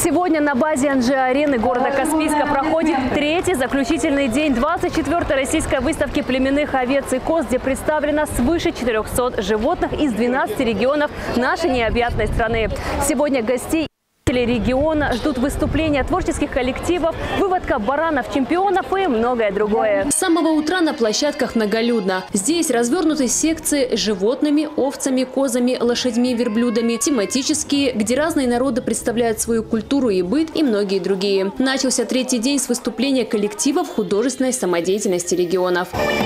Сегодня на базе Анжи-арены города Каспийска проходит третий заключительный день 24-й российской выставки племенных овец и коз, где представлено свыше 400 животных из 12 регионов нашей необъятной страны. Сегодня гостей региона ждут выступления творческих коллективов, выводка баранов, чемпионов и многое другое. С самого утра на площадках многолюдно. Здесь развернуты секции с животными, овцами, козами, лошадьми, верблюдами, тематические, где разные народы представляют свою культуру и быт, и многие другие. Начался третий день с выступления коллективов художественной самодеятельности регионов.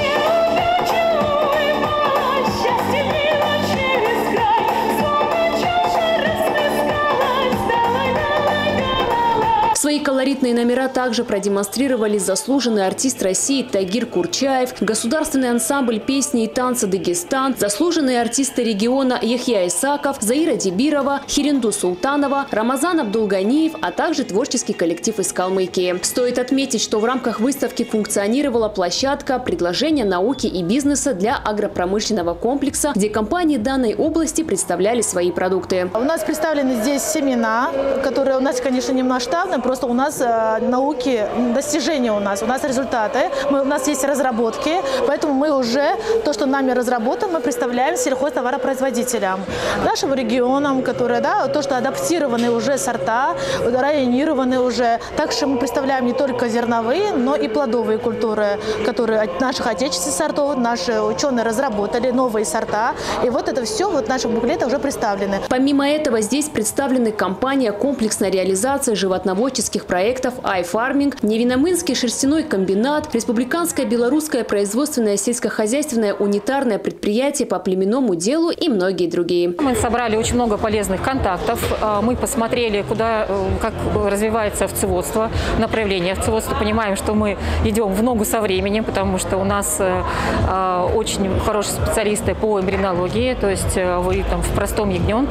Свои колоритные номера также продемонстрировали заслуженный артист России Тагир Курчаев, государственный ансамбль песни и танца «Дагестан», заслуженные артисты региона Яхья Исаков, Заира Дибирова, Хиринду Султанова, Рамазан Абдулганиев, а также творческий коллектив из Калмыкии. Стоит отметить, что в рамках выставки функционировала площадка предложения науки и бизнеса для агропромышленного комплекса, где компании данной области представляли свои продукты. У нас представлены здесь семена, которые у нас, конечно, не масштабны, просто у нас науки, достижения у нас результаты, у нас есть разработки, поэтому мы уже то, что нами разработано, мы представляем сельхозтоваропроизводителям, нашим регионам, которые, то, что адаптированы уже сорта, районированы уже. Также мы представляем не только зерновые, но и плодовые культуры, которые от наших отечественных сортов, наши ученые разработали новые сорта. И вот это все в наших буклетах уже представлены. Помимо этого, здесь представлены компания комплексной реализации животноводческих проектов iFarming, Невиномынский шерстяной комбинат, Республиканское белорусское производственное сельскохозяйственное унитарное предприятие по племенному делу и многие другие. Мы собрали очень много полезных контактов. Мы посмотрели, как развивается овцеводство, направление овцеводства. Понимаем, что мы идем в ногу со временем, потому что у нас очень хорошие специалисты по эмбрионологии. То есть вы там в простой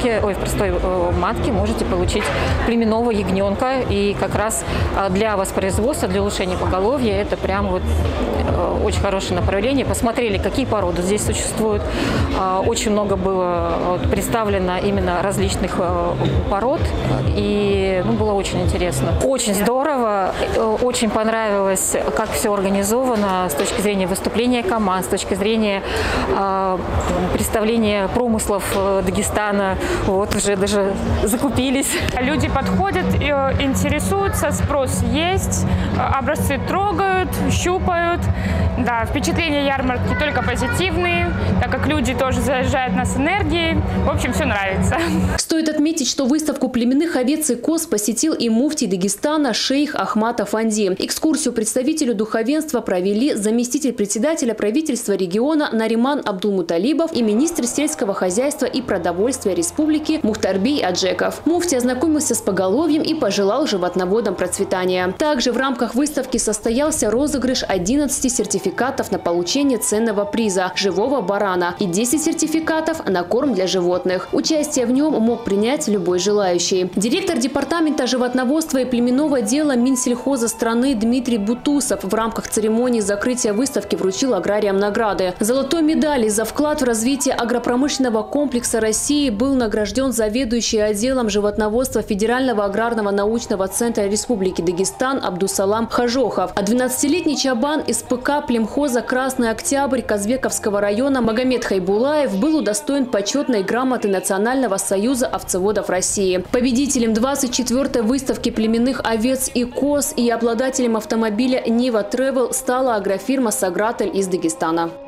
матке можете получить племенного ягненка. И как раз для воспроизводства, для улучшения поголовья это прям вот очень хорошее направление. Посмотрели, какие породы здесь существуют. Очень много было представлено именно различных пород. И было очень интересно. Очень здорово. Очень понравилось, как все организовано с точки зрения выступления команд, с точки зрения представления промыслов Дагестана. Вот уже даже закупились. Люди подходят, интересуются, спрос есть, образцы трогают, щупают. Да, впечатления ярмарки только позитивные, так как люди тоже заряжают нас энергией. В общем, все нравится. Стоит отметить, что выставку племенных овец и коз посетил и муфтий Дагестана шейх Ахмад Афанди. Экскурсию представителю духовенства провели заместитель председателя правительства региона Нариман Абдулмуталибов и министр сельского хозяйства и продовольствия республики Мухтарбей Аджеков. Муфтий ознакомился с поголовьем и пожелал животноводам процветания. Также в рамках выставки состоялся розыгрыш 11 сертификатов на получение ценного приза – живого барана и 10 сертификатов на корм для животных. Участие в нем мог принять любой желающий. Директор департамента животноводства и племенного дела Минсельхоза страны Дмитрий Бутусов в рамках церемонии закрытия выставки вручил аграриям награды. Золотой медалью за вклад в развитие агропромышленного комплекса России был награжден заведующий отделом животноводства Федерального аграрного научного центра Республики Дагестан Абдусалам Хажохов, а 12-летний чабан из ПК племхоза «Красный Октябрь» Казбековского района Магомед Хайбулаев был удостоен почетной грамоты Национального союза овцеводов России. Победителем 24-й выставки племенных овец и коз и обладателем автомобиля «Нива Тревел» стала агрофирма «Сагратель» из Дагестана.